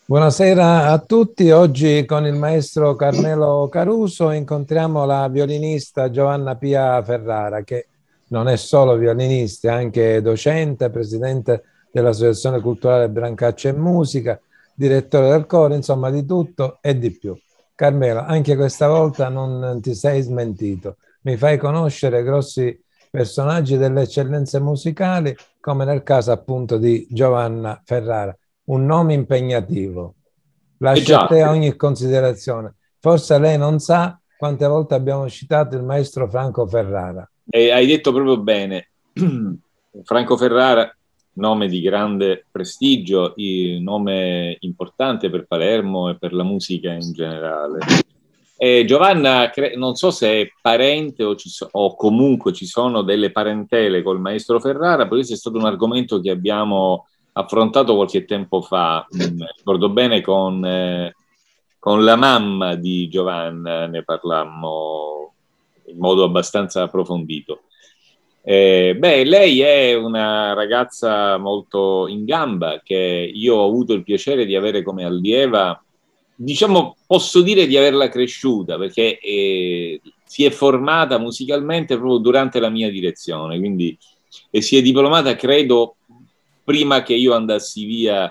Buonasera a tutti. Oggi con il maestro Carmelo Caruso incontriamo la violinista Giovanna Pia Ferrara, che non è solo violinista, è anche docente, presidente dell'Associazione Culturale Brancaccia e Musica, direttore del coro, insomma di tutto e di più. Carmelo, anche questa volta non ti sei smentito. Mi fai conoscere grossi personaggi delle eccellenze musicali, come nel caso appunto di Giovanna Ferrara, un nome impegnativo. Eh Lascia a già, te ogni considerazione. Forse lei non sa quante volte abbiamo citato il maestro Franco Ferrara. hai detto proprio bene. Franco Ferrara, nome di grande prestigio, nome importante per Palermo e per la musica in generale. Giovanna, non so se è parente o comunque ci sono delle parentele col maestro Ferrara, perché questo è stato un argomento che abbiamo affrontato qualche tempo fa. Ricordo bene con la mamma di Giovanna ne parlammo in modo abbastanza approfondito. Lei è una ragazza molto in gamba che io ho avuto il piacere di avere come allieva. Diciamo, posso dire di averla cresciuta perché si è formata musicalmente proprio durante la mia direzione, quindi e si è diplomata, credo, prima che io andassi via,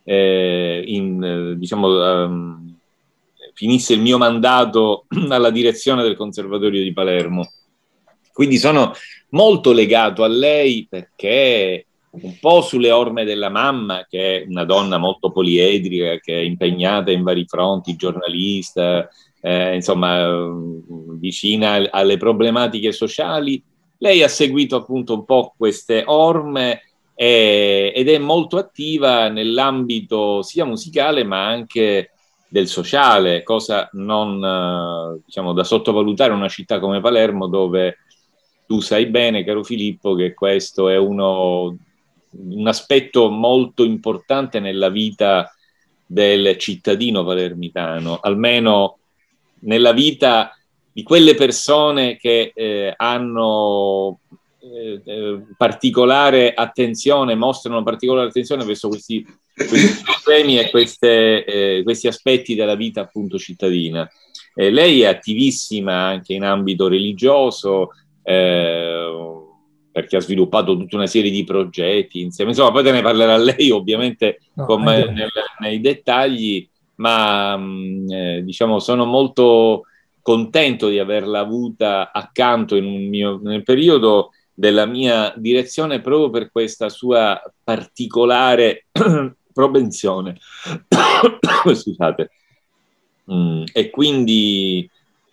diciamo, finisse il mio mandato alla direzione del Conservatorio di Palermo. Quindi sono molto legato a lei perché un po' sulle orme della mamma, che è una donna molto poliedrica, che è impegnata in vari fronti, giornalista, insomma, vicina alle problematiche sociali. Lei ha seguito appunto un po' queste orme ed è molto attiva nell'ambito sia musicale ma anche del sociale, cosa non diciamo, da sottovalutare in una città come Palermo dove tu sai bene, caro Filippo, che questo è un aspetto molto importante nella vita del cittadino palermitano, almeno nella vita di quelle persone che hanno particolare attenzione, mostrano particolare attenzione verso questi problemi e questi aspetti della vita appunto cittadina. Lei è attivissima anche in ambito religioso, perché ha sviluppato tutta una serie di progetti insieme. Insomma, poi te ne parlerà lei ovviamente No, anche... nei dettagli, ma diciamo sono molto contento di averla avuta accanto nel periodo della mia direzione proprio per questa sua particolare propensione. Scusate. E quindi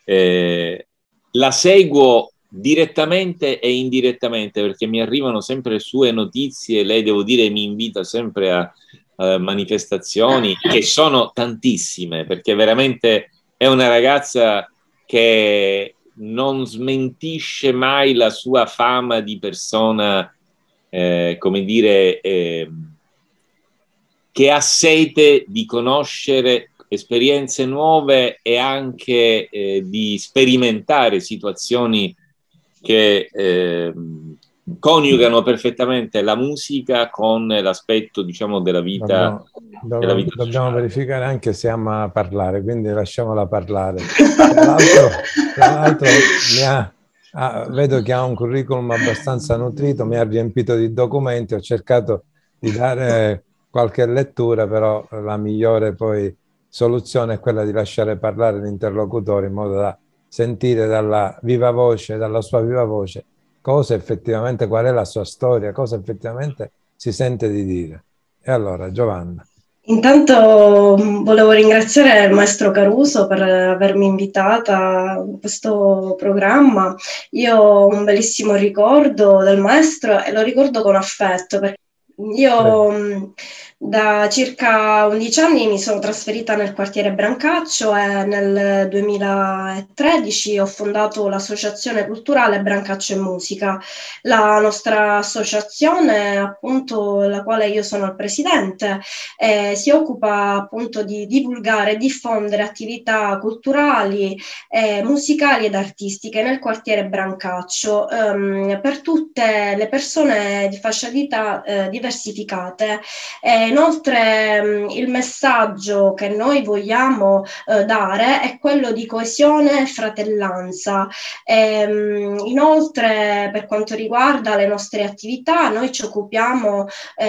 la seguo direttamente e indirettamente perché mi arrivano sempre sue notizie. Lei, devo dire, mi invita sempre a manifestazioni che sono tantissime perché veramente è una ragazza che non smentisce mai la sua fama di persona, come dire, che ha sete di conoscere esperienze nuove e anche di sperimentare situazioni che coniugano perfettamente la musica con l'aspetto, diciamo, Dobbiamo, della vita dobbiamo sociale. verificare anche se ama parlare, quindi lasciamola parlare. Tra l'altro vedo che ha un curriculum abbastanza nutrito, mi ha riempito di documenti, ho cercato di dare qualche lettura, però la migliore poi soluzione è quella di lasciare parlare l'interlocutore in modo da sentire dalla viva voce, dalla sua viva voce, cosa effettivamente, qual è la sua storia, cosa effettivamente si sente di dire. E allora, Giovanna. Intanto volevo ringraziare il maestro Caruso per avermi invitata a questo programma. Io ho un bellissimo ricordo del maestro e lo ricordo con affetto perché io da circa 11 anni mi sono trasferita nel quartiere Brancaccio e nel 2013 ho fondato l'associazione culturale Brancaccio e Musica. La nostra associazione, appunto, la quale io sono il presidente, si occupa appunto di divulgare e diffondere attività culturali, musicali ed artistiche nel quartiere Brancaccio per tutte le persone di fascia di età diversificate. Inoltre il messaggio che noi vogliamo dare è quello di coesione e fratellanza. Inoltre, per quanto riguarda le nostre attività, noi ci occupiamo,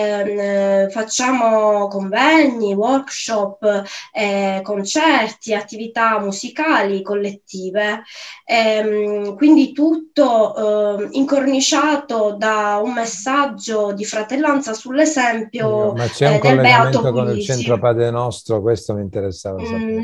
facciamo convegni, workshop, concerti, attività musicali collettive, quindi tutto incorniciato da un messaggio di fratellanza sull'esempio Ma c'è un del Beato collegamento con il Puglisi. Centro Padre Nostro? Questo mi interessava sapere.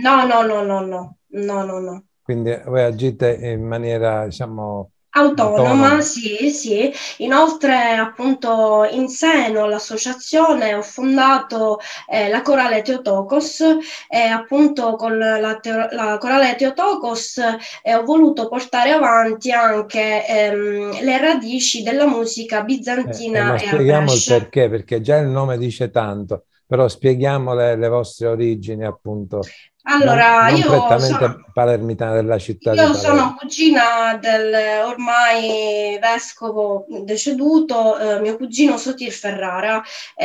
No. Quindi voi agite in maniera, diciamo, Autonoma, sì. Inoltre, appunto, in seno all'associazione ho fondato la Corale Theotokos e appunto con la Corale Theotokos ho voluto portare avanti anche le radici della musica bizantina ma e spieghiamo il Arbresh. perché già il nome dice tanto, però spieghiamo le vostre origini, appunto, Allora, non prettamente palermitana della città di io Palermo. sono cugina del ormai vescovo deceduto, mio cugino Sotir Ferrara.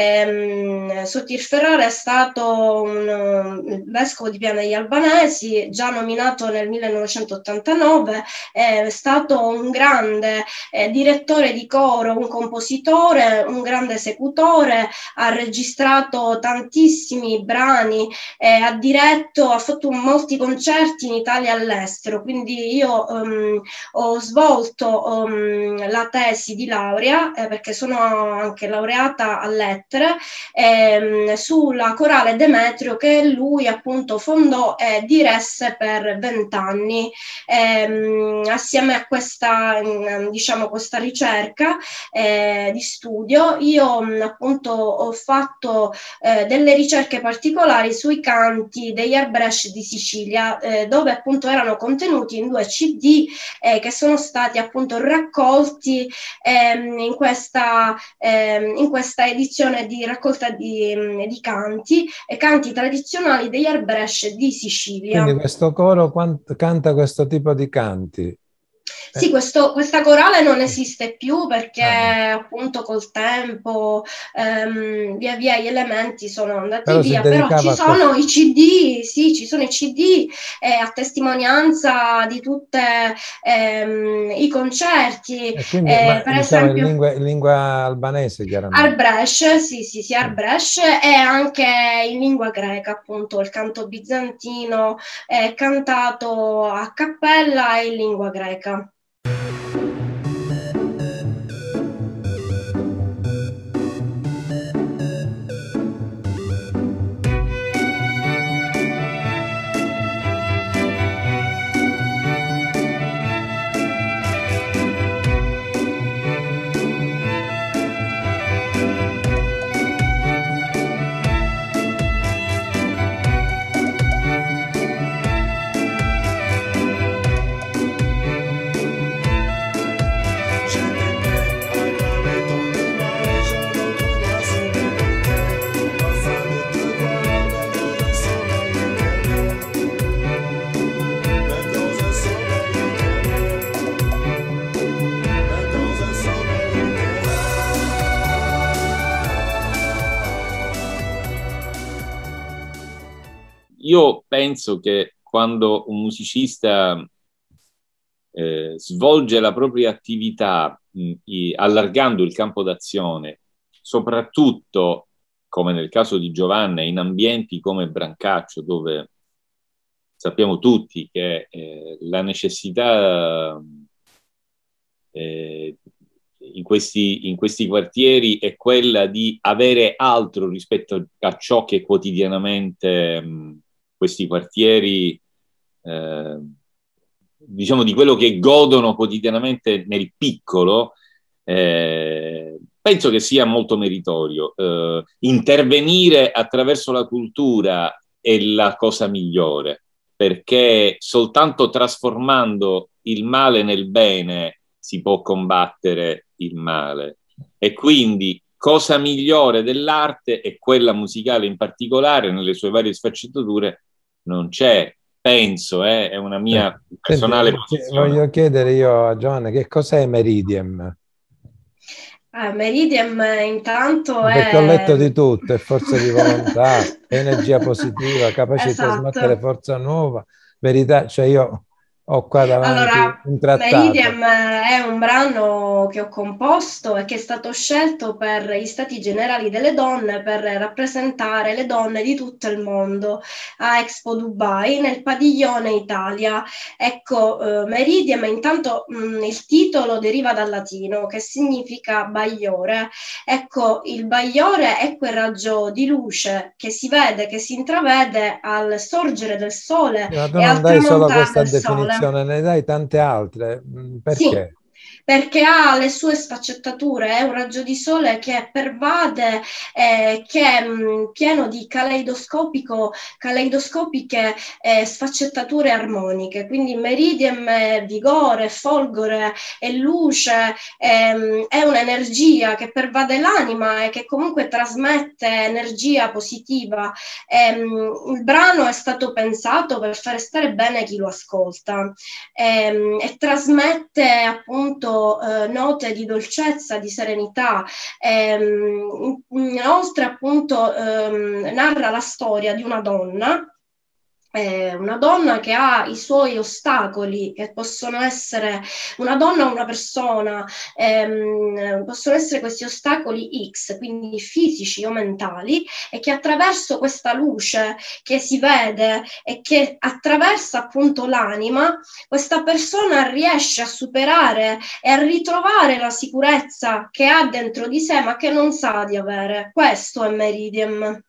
Sotir Ferrara è stato un vescovo di Piana degli Albanesi, già nominato nel 1989, è stato un grande direttore di coro, un compositore, un grande esecutore, ha registrato tantissimi brani, ha diretto, ha fatto molti concerti in Italia e all'estero, quindi io ho svolto la tesi di laurea, perché sono anche laureata a lettere, sulla Corale Demetrio che lui appunto fondò e diresse per 20 anni, assieme a questa, diciamo, questa ricerca di studio. Io appunto ho fatto delle ricerche particolari sui canti degli Arbresh di Sicilia, dove appunto erano contenuti in 2 CD che sono stati appunto raccolti in questa edizione di raccolta di canti tradizionali degli Arbresh di Sicilia. Quindi questo coro canta questo tipo di canti? Sì, questa corale non esiste più perché appunto col tempo via via gli elementi sono andati via, però ci sono i CD, sì, ci sono i CD a testimonianza di tutti i concerti. Quindi, per esempio in lingua albanese, chiaramente. Arbresh, sì, Arbresh, e anche in lingua greca, appunto, il canto bizantino è cantato a cappella e in lingua greca. Io penso che quando un musicista svolge la propria attività allargando il campo d'azione, soprattutto, come nel caso di Giovanna, in ambienti come Brancaccio, dove sappiamo tutti che la necessità in questi quartieri è quella di avere altro rispetto a ciò che quotidianamente questi quartieri, diciamo, di quello che godono quotidianamente nel piccolo. Penso che sia molto meritorio. Intervenire attraverso la cultura è la cosa migliore, perché soltanto trasformando il male nel bene si può combattere il male. E quindi cosa migliore dell'arte, e quella musicale in particolare, nelle sue varie sfaccettature, non c'è. Penso, è una mia personale posizione. Voglio chiedere io a Giovanna che cos'è Meridiem? Meridiem intanto Perché ho letto è... di tutto, è forza di volontà, è energia positiva, capace di trasmettere Esatto. forza nuova, verità, cioè io ho qua davanti Allora, un trattato. Meridiem è un brano che ho composto e che è stato scelto per gli Stati Generali delle Donne per rappresentare le donne di tutto il mondo a Expo Dubai nel padiglione Italia. Ecco, Meridiem, intanto il titolo deriva dal latino che significa bagliore. Ecco, il bagliore è quel raggio di luce che si vede, che si intravede al sorgere del sole Ma tu e non al dai solo tramontare questa del sole. definizione, ne dai tante altre. Sì, Perché? perché ha le sue sfaccettature, è un raggio di sole che pervade, che è pieno di caleidoscopiche sfaccettature armoniche, quindi meridiem è vigore, folgore, è luce, è un'energia che pervade l'anima e che comunque trasmette energia positiva. Il brano è stato pensato per fare stare bene chi lo ascolta e trasmette appunto note di dolcezza, di serenità. Inoltre appunto narra la storia di una donna che ha i suoi ostacoli, che possono essere una donna o una persona, possono essere questi ostacoli X, quindi fisici o mentali, e che attraverso questa luce che si vede e che attraversa appunto l'anima, questa persona riesce a superare e a ritrovare la sicurezza che ha dentro di sé, ma che non sa di avere. Questo è Meridiem.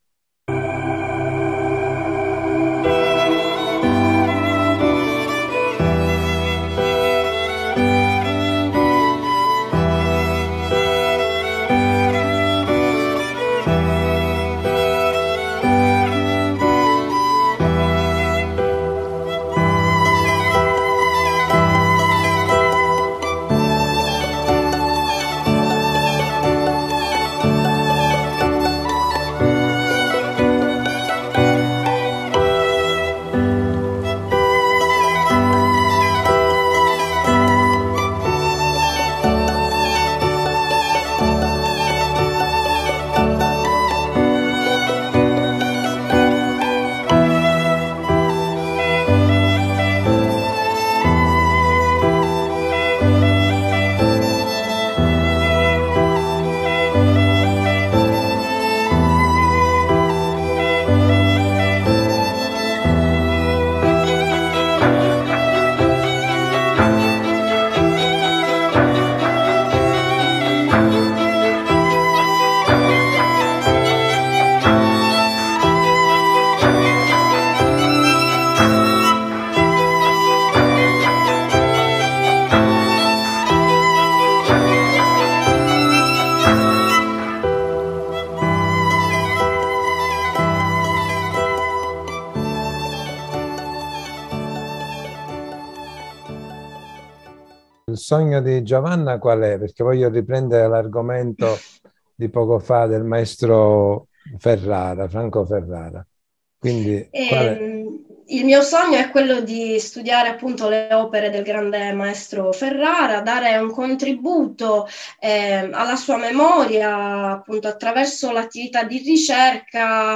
Il sogno di Giovanna qual è? Perché voglio riprendere l'argomento di poco fa del maestro Ferrara, Franco Ferrara. Quindi, qual è? Il mio sogno è quello di studiare appunto le opere del grande maestro Ferrara, dare un contributo alla sua memoria appunto attraverso l'attività di ricerca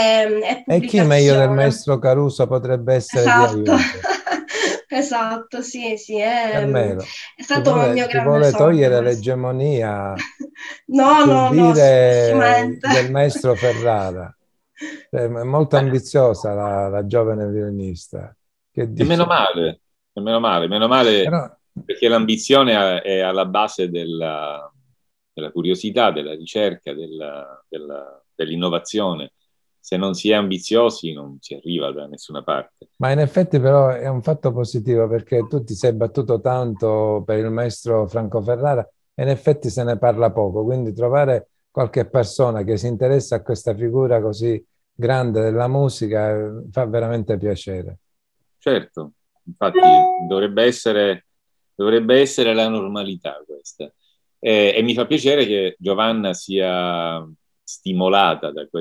e E chi meglio del pubblicazione. maestro Caruso potrebbe essere di Esatto, aiuto? esatto, sì, sì, Carmelo, è stato un mio ti grande vuole sogno togliere questo. l'egemonia No, sul no, no, dire assolutamente. del maestro Ferrara. È molto Beh, ambiziosa la giovane violinista. Che e meno dice? male, meno male Però perché l'ambizione è alla base della curiosità, della ricerca, dell'innovazione. Se non si è ambiziosi non si arriva da nessuna parte. Ma in effetti però è un fatto positivo perché tu ti sei battuto tanto per il maestro Franco Ferrara e in effetti se ne parla poco, quindi trovare qualche persona che si interessa a questa figura così grande della musica fa veramente piacere. Certo, infatti dovrebbe essere la normalità questa. E mi fa piacere che Giovanna sia stimolata da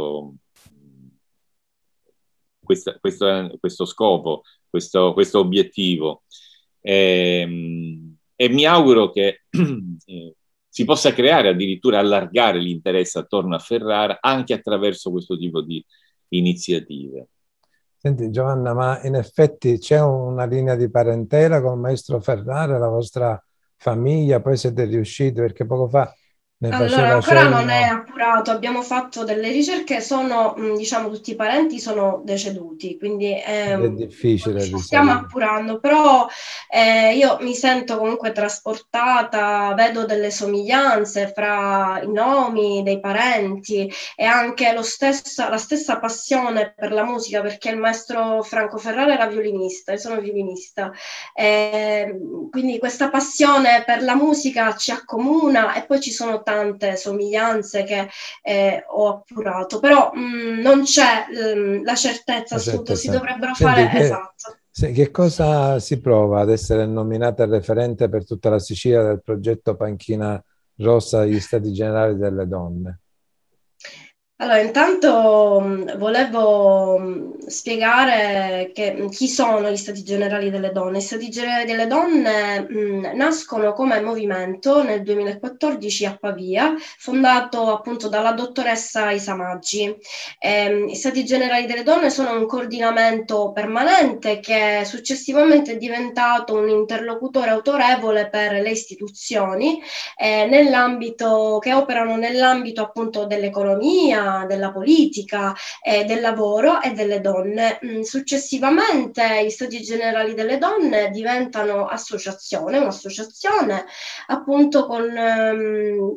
questo scopo, questo obiettivo. E mi auguro che si possa creare, addirittura allargare l'interesse attorno a Ferrara anche attraverso questo tipo di iniziative. Senti Giovanna, ma in effetti c'è una linea di parentela con il maestro Ferrara, la vostra famiglia, poi siete riusciti, perché poco fa ne Allora, faceva ancora non è cenno. appurato, abbiamo fatto delle ricerche, sono, diciamo, tutti i parenti sono deceduti, quindi Ed è difficile ci stiamo risalire. appurando, però io mi sento comunque trasportata, vedo delle somiglianze fra i nomi dei parenti e anche la stessa passione per la musica, perché il maestro Franco Ferrara era violinista, io sono violinista, quindi questa passione per la musica ci accomuna e poi ci sono tante somiglianze che ho appurato, però non c'è la certezza assoluta, si dovrebbero Senti, fare esatto. che cosa si prova ad essere nominata referente per tutta la Sicilia del progetto Panchina Rossa agli Stati Generali delle Donne? Allora, intanto volevo spiegare chi sono gli Stati Generali delle Donne. Gli Stati Generali delle Donne nascono come movimento nel 2014 a Pavia, fondato appunto dalla dottoressa Isa Maggi. Gli Stati Generali delle Donne sono un coordinamento permanente che successivamente è diventato un interlocutore autorevole per le istituzioni che operano nell'ambito appunto dell'economia, della politica, del lavoro e delle donne. Successivamente gli Stati Generali delle Donne diventano un'associazione appunto con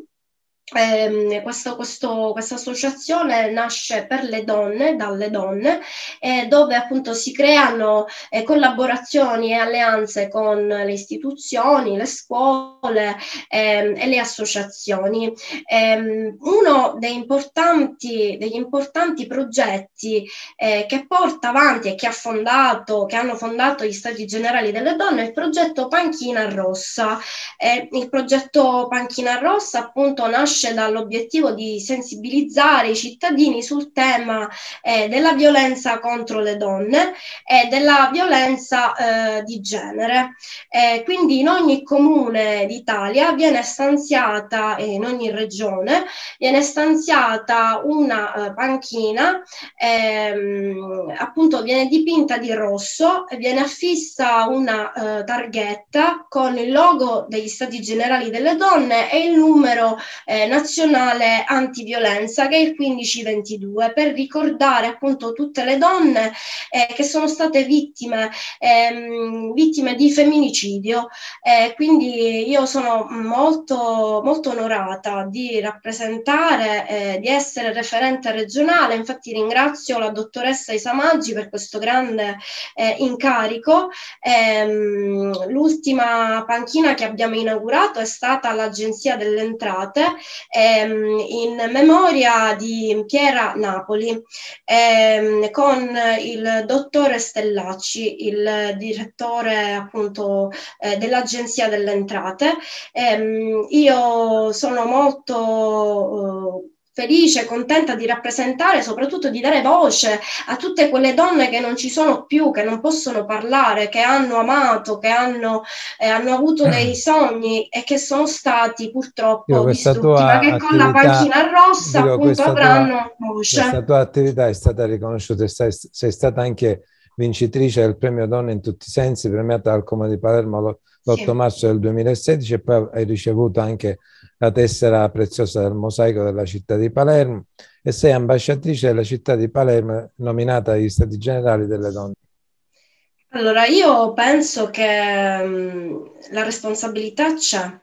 questa associazione nasce per le donne, dalle donne, dove appunto si creano collaborazioni e alleanze con le istituzioni, le scuole e le associazioni. Uno degli importanti progetti che porta avanti e che hanno fondato gli Stati Generali delle Donne è il progetto Panchina Rossa. Il progetto Panchina Rossa appunto nasce dall'obiettivo di sensibilizzare i cittadini sul tema della violenza contro le donne e della violenza di genere. Quindi in ogni comune d'Italia viene stanziata, in ogni regione, viene stanziata una panchina, appunto viene dipinta di rosso e viene affissa una targhetta con il logo degli Stati Generali delle Donne e il numero nazionale antiviolenza, che è il 1522, per ricordare appunto tutte le donne che sono state vittime di femminicidio. Quindi io sono molto, molto onorata di rappresentare, di essere referente regionale. Infatti ringrazio la dottoressa Isa Maggi per questo grande incarico. L'ultima panchina che abbiamo inaugurato è stata l'Agenzia delle Entrate, in memoria di Piera Napoli, con il dottore Stellacci, il direttore appunto dell'Agenzia delle Entrate. Io sono molto felice, contenta di rappresentare, soprattutto di dare voce a tutte quelle donne che non ci sono più, che non possono parlare, che hanno amato, che hanno avuto dei sogni e che sono stati purtroppo distrutti, ma che con la panchina rossa appunto avranno voce. Questa tua attività è stata riconosciuta, sei stata anche vincitrice del premio Donne in tutti i sensi, premiata dal Comune di Palermo l'8 marzo del 2016, e poi hai ricevuto anche la tessera preziosa del mosaico della città di Palermo e sei ambasciatrice della città di Palermo nominata agli Stati Generali delle Donne. Allora, io penso che la responsabilità c'è,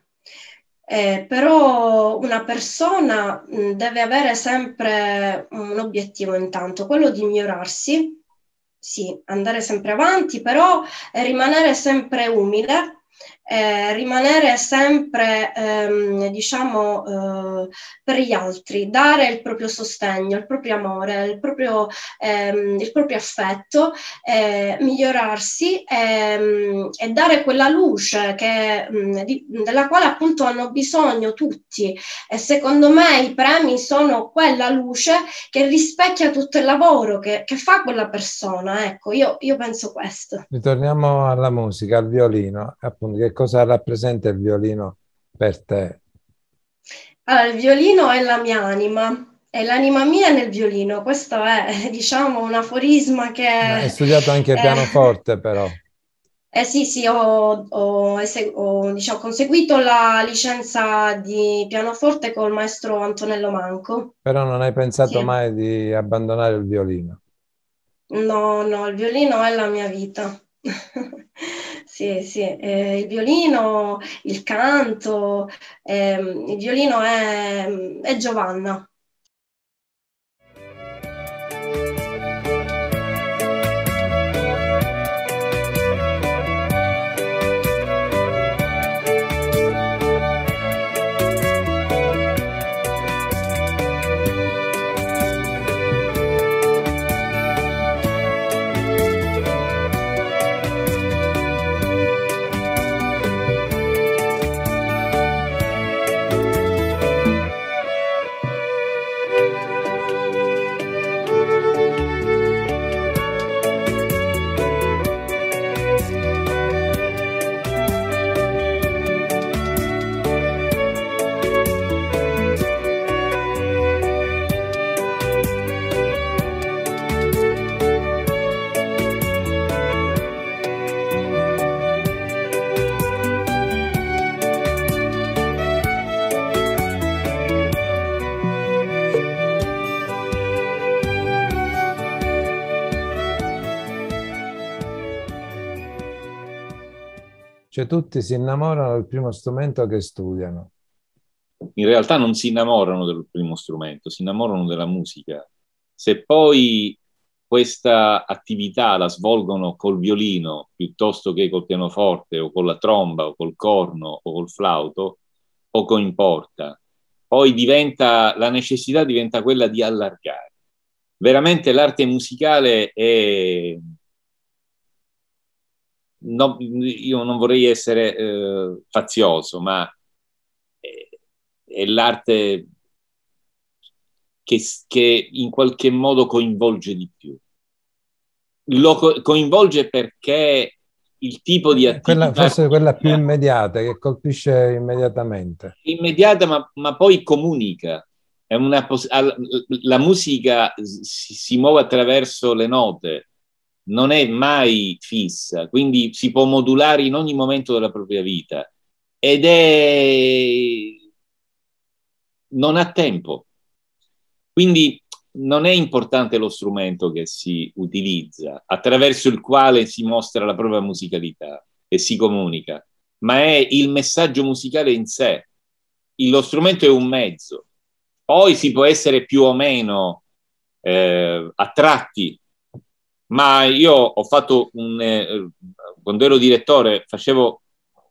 però una persona deve avere sempre un obiettivo intanto, quello di migliorarsi, sì, andare sempre avanti, però rimanere sempre umile, rimanere sempre, diciamo, per gli altri, dare il proprio sostegno, il proprio amore, il proprio affetto, migliorarsi e dare quella luce della quale appunto hanno bisogno tutti. E secondo me i premi sono quella luce che rispecchia tutto il lavoro che fa quella persona. Ecco, io penso questo. Ritorniamo alla musica, al violino. Appunto, che cosa rappresenta il violino per te? Allora, il violino è la mia anima, e l'anima mia è nel violino. Questo è, diciamo, un aforisma che... Hai studiato anche pianoforte, però. Sì, sì, diciamo, conseguito la licenza di pianoforte col maestro Antonello Manco. Però non hai pensato Sì. mai di abbandonare il violino. No, no, il violino è la mia vita. Sì, sì, il violino, il canto, il violino è Giovanna. Cioè tutti si innamorano del primo strumento che studiano. In realtà non si innamorano del primo strumento, si innamorano della musica. Se poi questa attività la svolgono col violino piuttosto che col pianoforte o con la tromba o col corno o col flauto, poco importa. Poi diventa, la necessità diventa quella di allargare. Veramente l'arte musicale è... No, io non vorrei essere fazioso, ma è l'arte che in qualche modo coinvolge di più. Lo coinvolge perché il tipo di attività Forse quella più immediata, che colpisce immediatamente. è immediata, ma poi comunica. È la musica si muove attraverso le note, non è mai fissa, quindi si può modulare in ogni momento della propria vita ed è non ha tempo. Quindi non è importante lo strumento che si utilizza, attraverso il quale si mostra la propria musicalità e si comunica, ma è il messaggio musicale in sé. Lo strumento è un mezzo. Poi si può essere più o meno attratti, ma io ho fatto quando ero direttore facevo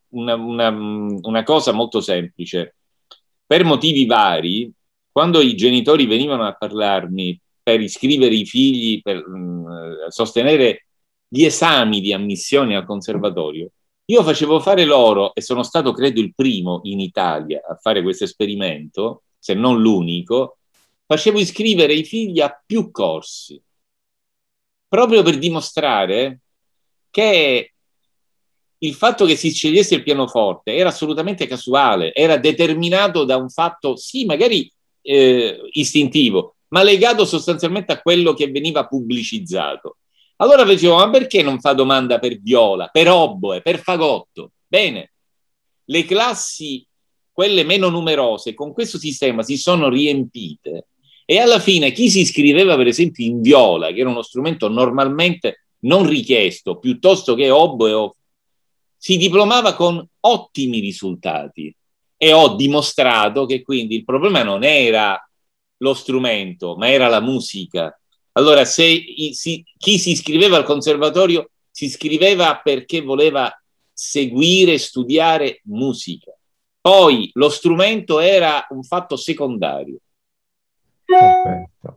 una cosa molto semplice. Per motivi vari, quando i genitori venivano a parlarmi per iscrivere i figli, per sostenere gli esami di ammissione al conservatorio, io facevo fare loro, e sono stato credo il primo in Italia a fare questo esperimento, se non l'unico, facevo iscrivere i figli a più corsi, proprio per dimostrare che il fatto che si scegliesse il pianoforte era assolutamente casuale, era determinato da un fatto, sì, magari istintivo, ma legato sostanzialmente a quello che veniva pubblicizzato. Allora dicevo, ma perché non fa domanda per viola, per oboe, per fagotto? Bene, le classi, quelle meno numerose, con questo sistema si sono riempite e alla fine chi si iscriveva per esempio in viola, che era uno strumento normalmente non richiesto, piuttosto che oboe o si diplomava con ottimi risultati e ho dimostrato che quindi il problema non era lo strumento, ma era la musica. Allora, chi si iscriveva al conservatorio si iscriveva perché voleva seguire e studiare musica. Poi lo strumento era un fatto secondario. Perfetto.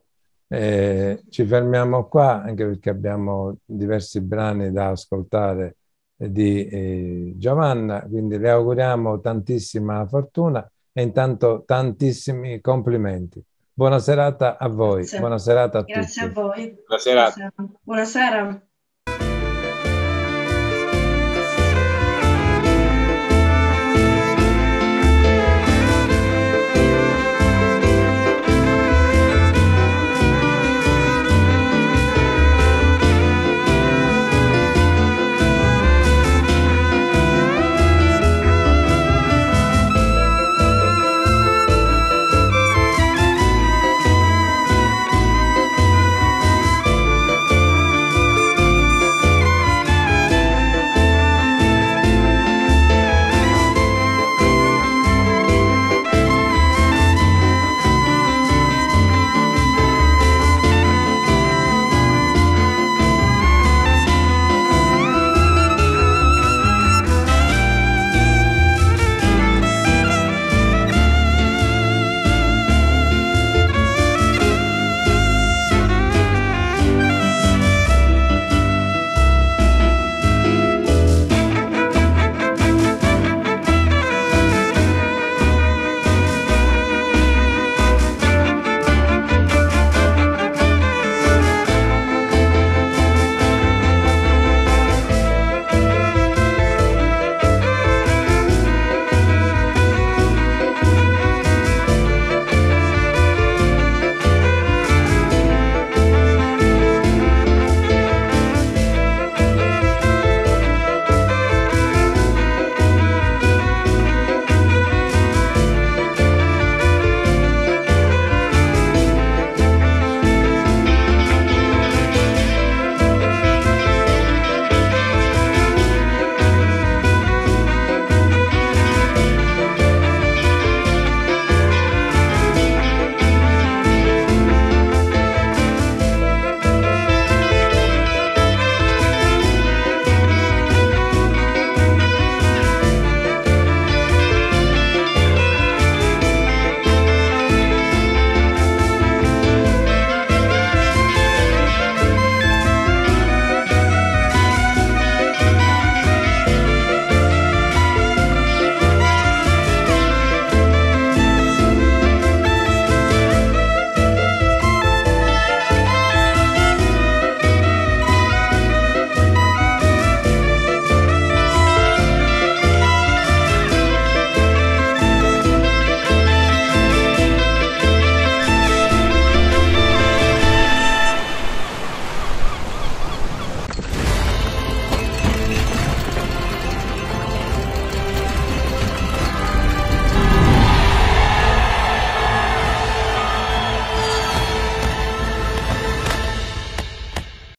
Ci fermiamo qua anche perché abbiamo diversi brani da ascoltare di Giovanna, quindi le auguriamo tantissima fortuna e intanto tantissimi complimenti. Buona serata a voi, Grazie. buona serata a Grazie a tutti. voi. Buonasera. Buonasera.